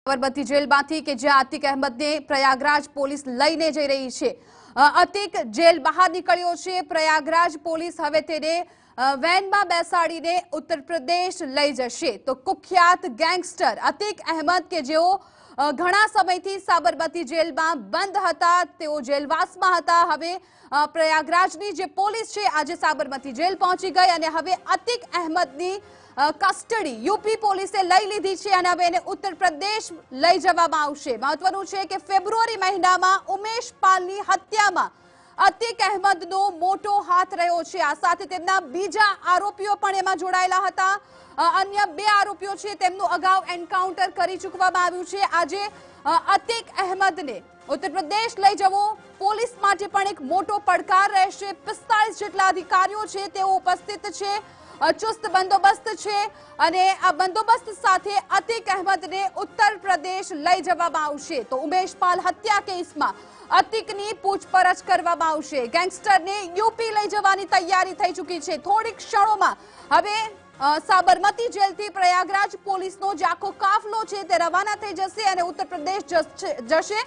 સાબરમતી જેલમાંથી કે જ્યાં અતિક અહેમદને પ્રયાગરાજ પોલીસ લઈને જઈ રહી છે। અતિક જેલ બહાર નીકળ્યો છે। પ્રયાગરાજ પોલીસ હવે તેને વેનમાં બેસાડીને ઉત્તર પ્રદેશ લઈ જશે। તો કુખ્યાત ગેંગસ્ટર અતિક અહેમદ કે જેઓ ઘણા સમયથી સાબરમતી જેલમાં બંધ હતા, તેઓ જેલવાસમાં હતા, હવે પ્રયાગરાજની જે પોલીસ છે આજે સાબરમતી જેલ પહોંચી ગઈ અને હવે અતિક અહેમદની કસ્ટડી यूपी પોલીસે લઈ લીધી છે અને હવે એને ઉત્તર પ્રદેશ લઈ જવામાં આવશે। મહત્વનું છે કે ફેબ્રુઆરી મહિનામાં ઉમેશ પાલની હત્યામાં અતિક અહેમદનો મોટો હાથ રહ્યો છે। આ સાથે તેમના બીજા આરોપીઓ પણ એમાં જોડાયેલા હતા। અન્ય બે આરોપીઓ છે તેમનું અગાઉ એન્કાઉન્ટર કરી ચૂકવામાં આવ્યું છે। આજે અતિક અહેમદને ઉત્તર પ્રદેશ લઈ જવો પોલીસ માટે પણ એક મોટો પડકાર રહેશે। 45 જેટલા અધિકારીઓ છે તેઓ ઉપસ્થિત છે, ચુસ્ત બંદોબસ્ત છે અને આ બંદોબસ્ત સાથે અતિક અહેમદને ઉત્તર પ્રદેશ લઈ જવામાં આવશે। તો ઉમેશ પાલ હત્યા કેસમાં અતિકની પૂછપરછ કરવામાં આવશે। ગેંગસ્ટરને યુપી લઈ જવાની તૈયારી થઈ ચૂકી છે। થોડીક ક્ષણોમાં હવે સાબરમતી જેલથી પ્રયાગરાજ પોલીસનો જે આખો કાફલો છે તે રવાના થઈ જશે અને ઉત્તર પ્રદેશ જશે।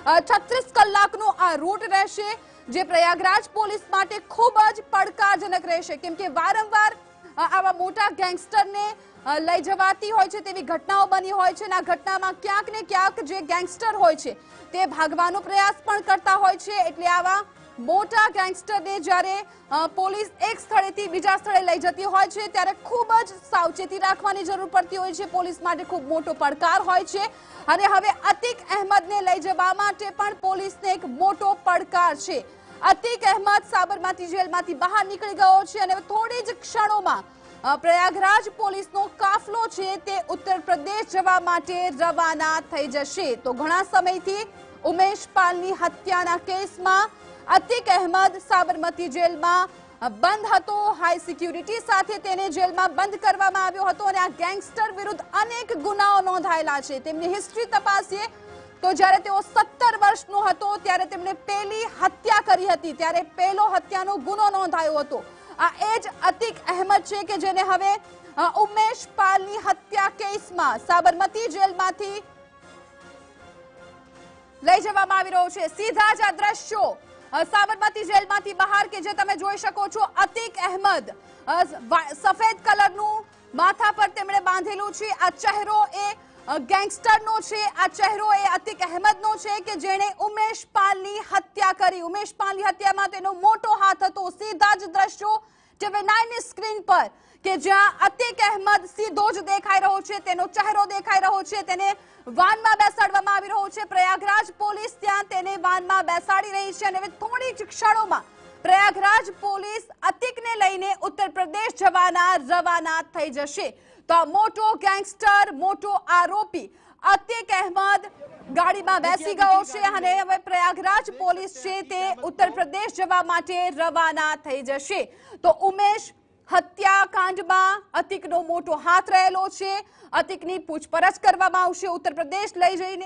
36 કલાકનો આ રૂટ રહેશે, જે પ્રયાગરાજ પોલીસ માટે ખૂબ જ પડકારજનક રહેશે, કેમ કે વારંવાર આવા મોટા ગેંગસ્ટરને લઈ જવાતી હોય છે તેવી ઘટનાઓ બની હોય છે અને આ ઘટનામાં ક્યાંક ને ક્યાંક જે ગેંગસ્ટર હોય છે તે ભાગવાનો પ્રયાસ પણ કરતા હોય છે। એટલે આવા મોટા ગેંગસ્ટરને જ્યારે પોલીસ એક સ્થળેથી બીજા સ્થળે લઈ જતી હોય છે ત્યારે ખૂબ જ સાવચેતી રાખવાની જરૂર પડતી હોય છે। પોલીસ માટે ખૂબ મોટો પડકાર હોય છે અને હવે અતિક અહેમદને લઈ જવા માટે પણ પોલીસને એક મોટો પડકાર છે। અતિક અહેમદ સાબરમતી જેલમાંથી બહાર નીકળી ગયો છે અને થોડી જ ક્ષણોમાં પ્રયાગરાજ પોલીસનો કાફલો છે તે ઉત્તર પ્રદેશ જવા માટે રવાના થઈ જશે। તો ઘણા સમયથી ઉમેશ પાલની હત્યાના કેસમાં અતિક અહેમદ સાબરમતી જેલમાં બંધ હતો। હાઈ સિક્યુરિટી સાથે તેને જેલમાં બંધ કરવામાં આવ્યો હતો અને આ ગેંગસ્ટર વિરુદ્ધ અનેક ગુનાઓ નોંધાયેલા છે। તેમની હિસ્ટ્રી તપાસીએ તો જ્યારે તેઓ 17 વર્ષનો હતો ત્યારે તેમણે પહેલી હત્યા કરી હતી, ત્યારે પહેલો હત્યાનો ગુનો નોંધાયો હતો। આ એ જ અતિક અહેમદ છે કે જેને હવે ઉમેશ પાલની હત્યા કેસમાં સાબરમતી જેલમાંથી લઈ જવામાં આવી રહ્યો છે। સીધા જ આ દ્રશ્યો સાબરમતી જેલમાંથી બહાર કે જે તમે જોઈ શકો છો, અતિક અહેમદ સફેદ કલરનું માથા પર તેમણે બાંધેલું છે। આ ચહેરો એ ગેંગસ્ટરનો છે, આ ચહેરો એ અતિક અહેમદનો છે કે જેણે ઉમેશ પાલની હત્યા કરી। ઉમેશ પાલની હત્યામાં તેનો મોટો હાથ હતો। સીધા જ દ્રશ્યો TV9 ની સ્ક્રીન પર કે જ્યાં અતિક અહેમદ સીધો જ દેખાઈ રહ્યો છે, તેનો ચહેરો દેખાઈ રહ્યો છે, તેને વાનમાં બેસાડવામાં આવી રહ્યો છે। પ્રયાગરાજ પોલીસ ત્યાં તેને વાનમાં બેસાડી રહી છે અને હવે થોડી જ ક્ષણોમાં પ્રયાગરાજ પોલીસ અતિકને લઈને ઉત્તર પ્રદેશ જવાના રવાના થઈ જશે। તો આ મોટો ગેંગસ્ટર, મોટો આરોપી અતિક અહેમદ ગાડીમાં બેસી ગયો છે અને હવે પ્રયાગરાજ પોલીસ છે તે ઉત્તર પ્રદેશ જવા માટે રવાના થઈ જશે। તો ઉમેશ હત્યાકાંડમાં અતિકનો મોટો હાથ રહેલો છે, અતિકની પૂછપરછ કરવામાં આવશે ઉત્તર પ્રદેશ લઈ જઈને।